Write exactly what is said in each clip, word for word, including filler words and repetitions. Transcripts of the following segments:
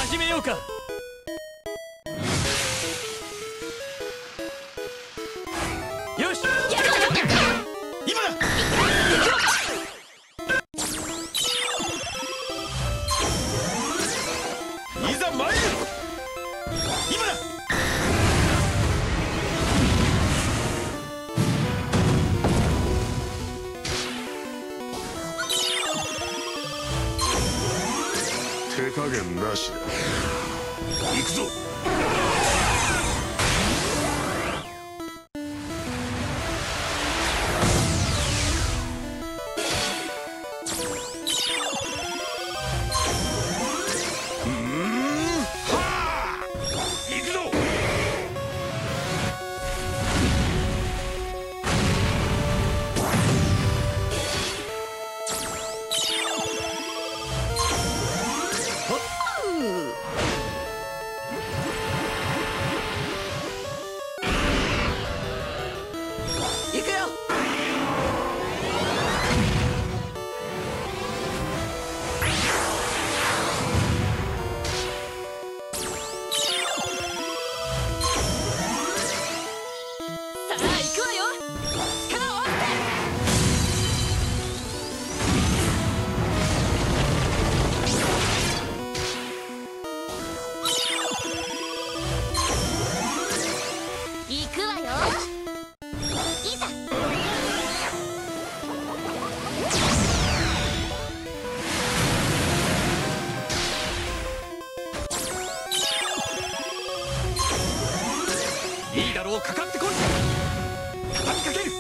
始めようか。よし、 やるわよ。 今だ。いざ参る。今だ。 手加減なしだ。行くぞ。 いいだろう、かかってこい。畳みかける。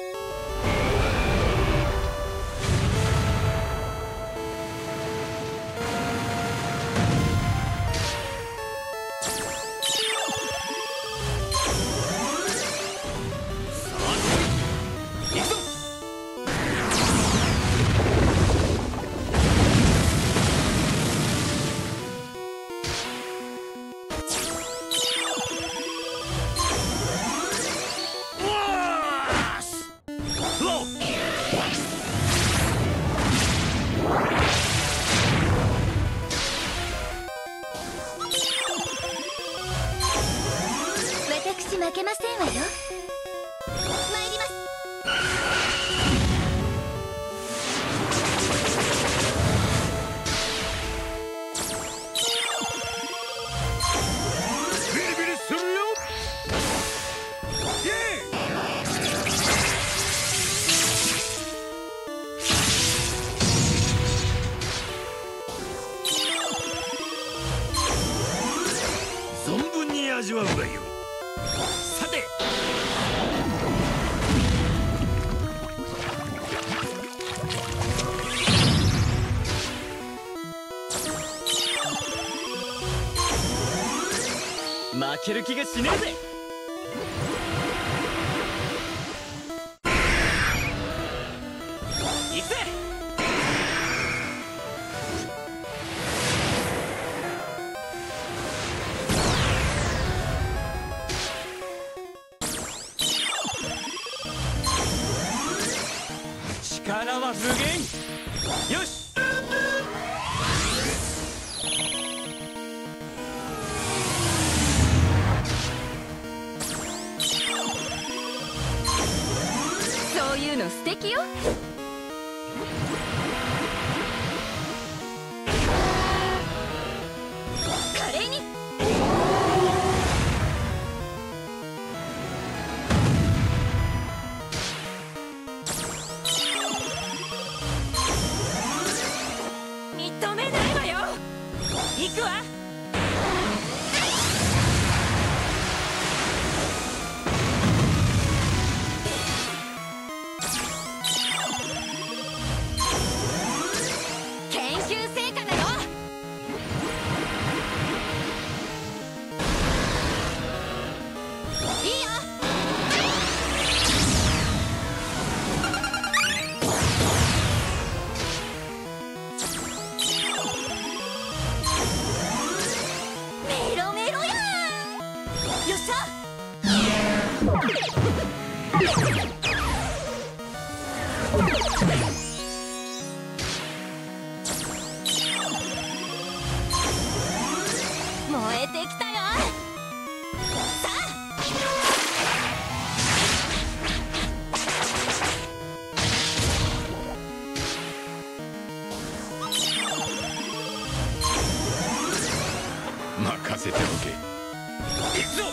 さあ行くぞ。 私負けませんわよ。参ります。 ビリビリするよ。イエ存分に味わうがよい。さて、負ける気がしねえぜ。行くぜ。力は無限。よし。 そういうの素敵よ。華麗に。認めないわよ。行くわ。研究成果だよ。いいよ。メロメロや。よっしゃ。 えてきたよ。さ任せておけ。行くぞ。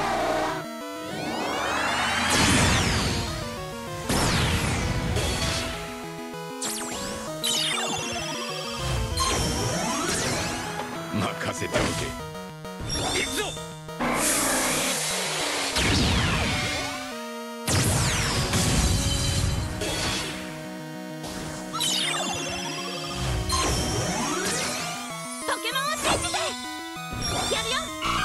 任せておけ。行くぞ。 ポケモンを信じてやるよ。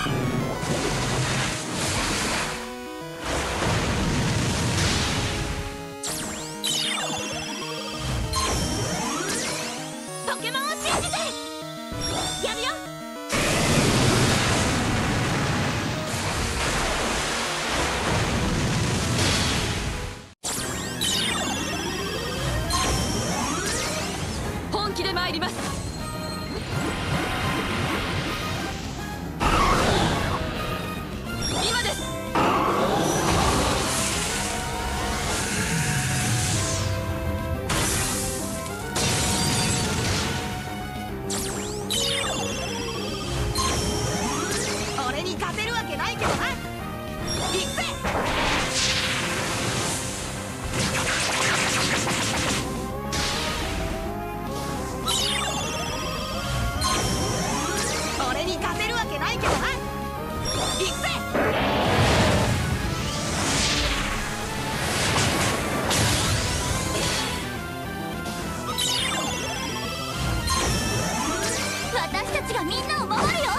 ポケモンを信じてやるよ。本気で参ります。今です。俺に勝てるわけないけどな。行くぜ。俺に勝てるわけないけどな。行くぜ。私たちがみんなを守るよ。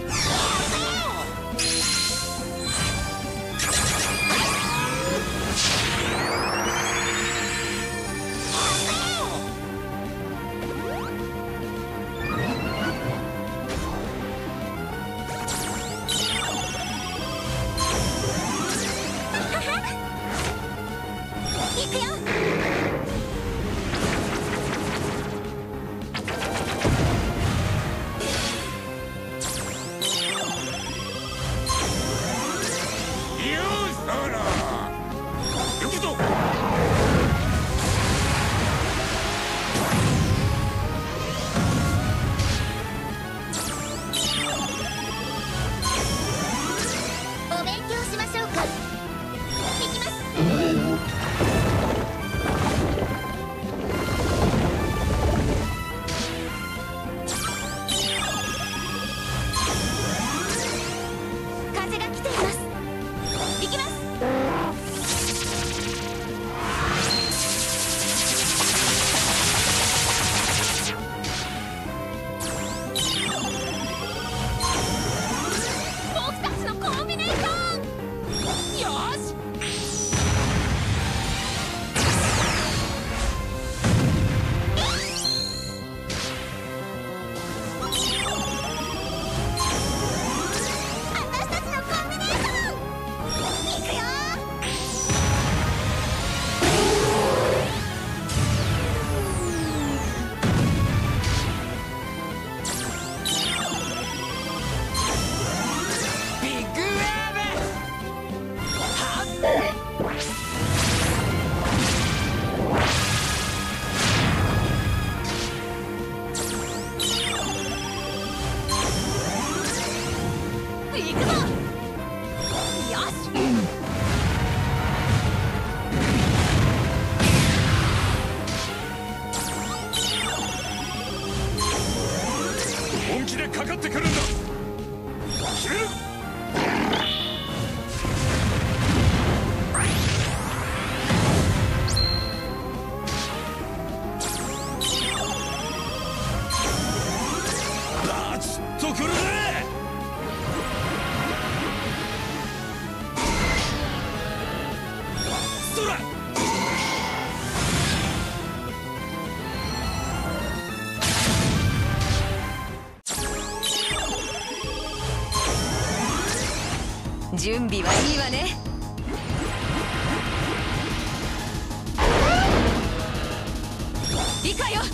行くよ。 よし、ほら。行くぞ。 お勉強しましょうか。行きます。風が来ています。行きます。僕たちのコンビネーション。よし。私たちのコンビネーション。行くよ。 ビッグウェーブ。はっ。 行くぞ。よし。 本気でかかってくるんだ。決める。バチッとくるぜ。そら。 準備はいいわね。理解よ。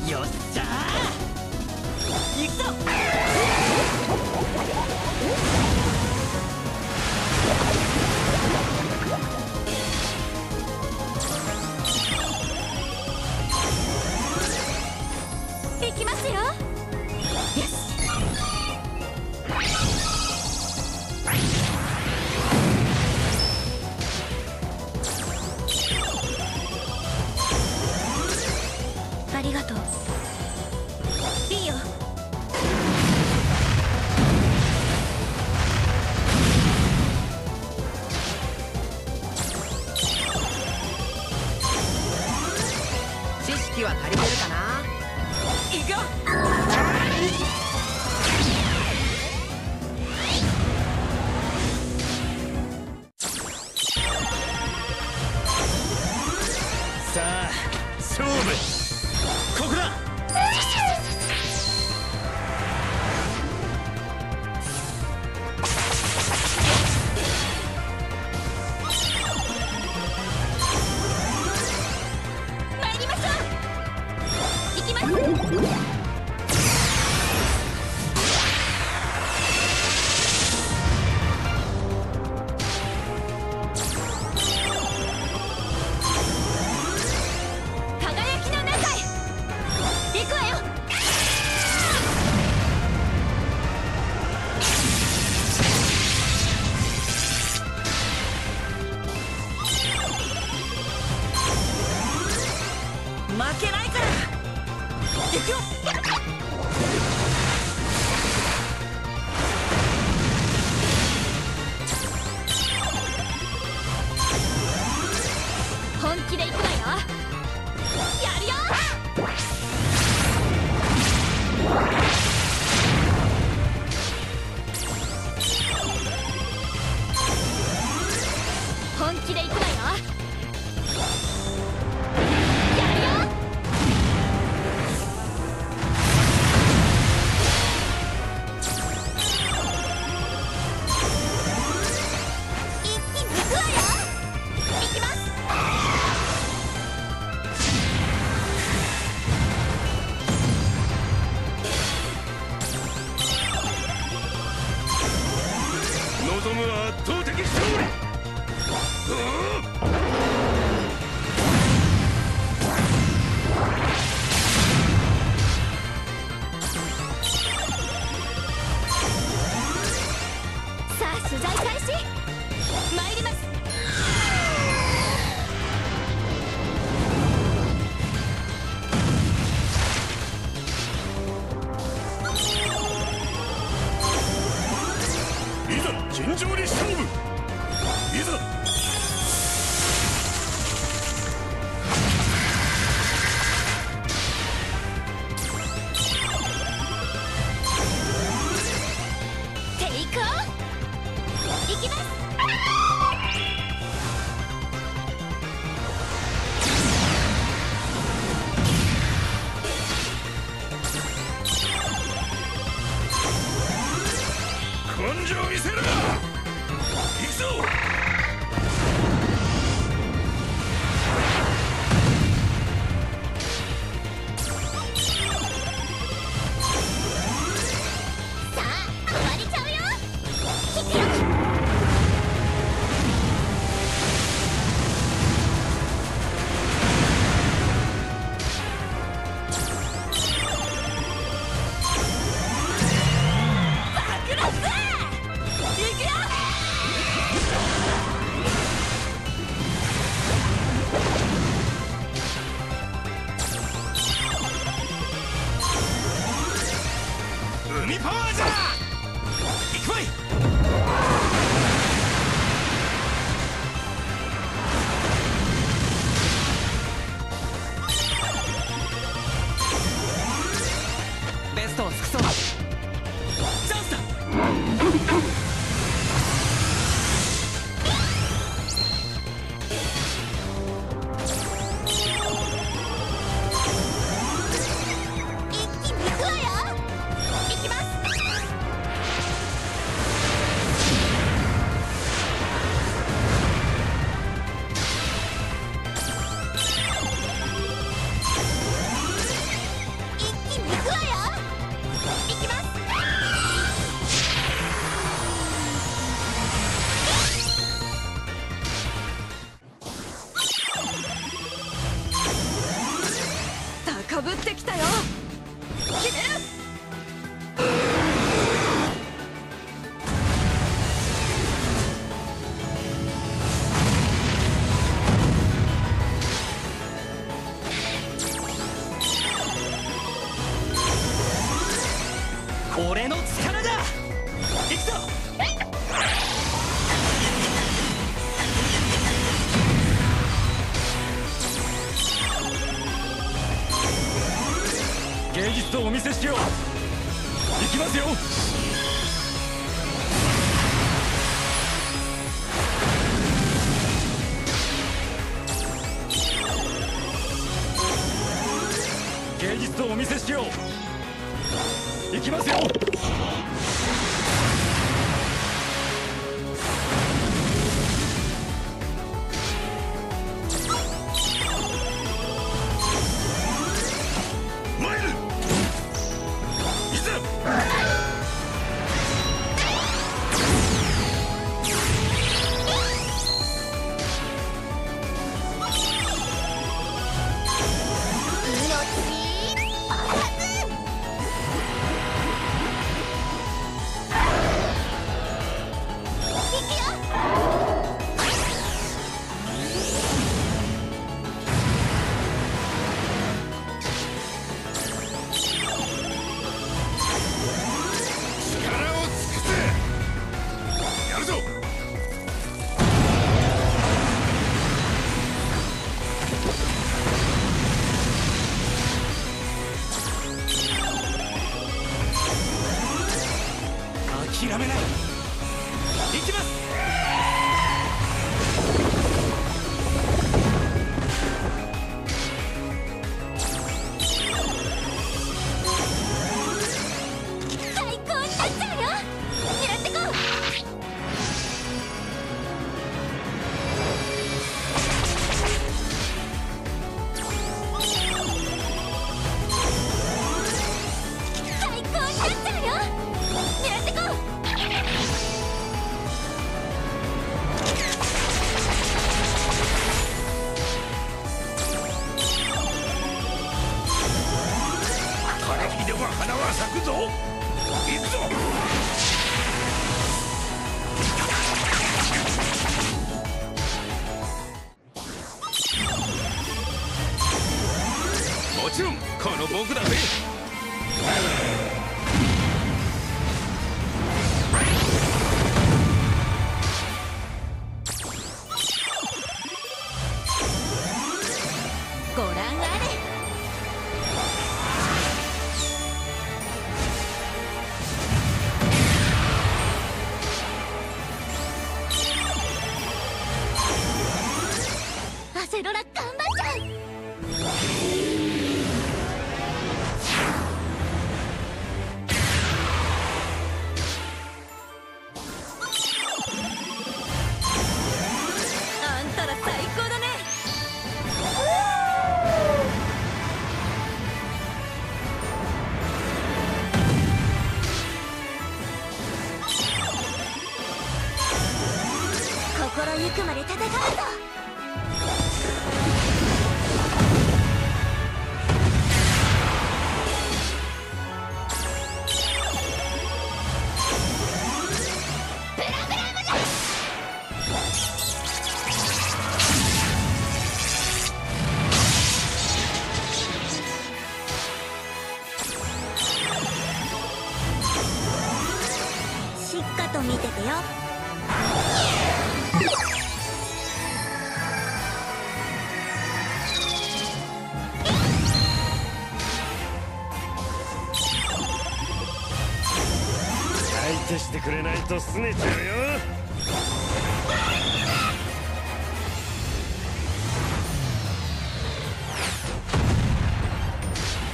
よっしゃー、行くぞ。 行きますよ。よし。ありがとう。いいよ。 知識は足りてるかな。 行くよ。さあ勝負、ここだ。 参りましょう。行きます。輝きの中へ行くわよ。 負けないから行くよ。 本気で行くわよ。やるよ。本気で行くわよ。やるよ。一気に行くわよ。行きます。 望むは圧倒的勝利。うおさあ取材開始。参ります。 いざ尋常に勝負。いざテイクオフ。行きます。 根性見せるな。行くぞ。 さあ終わりちゃうよ。行くよ。爆裂。行くよ。 海パワーじゃ。行くわい。 ベストを尽くそう。 チャンスだ。 一気に行くわよ。行きます。 術をお見せしよう。行きますよ。芸術をお見せしよう。行きますよ。諦めない。行きます。 最高になっちゃうよ。狙ってこう。最高になっちゃうよ。狙ってこう。 枯れ木では花は咲くぞ。行くぞ。もちろんこの僕だぜ。 ご覧あれ。アセロラ頑張っちゃう。あんたら最高だね。心ゆくまで戦うぞ。しっかと見ててよ。 相手してくれないと拗ねちゃうよ。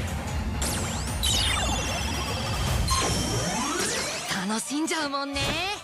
楽しんじゃうもんね。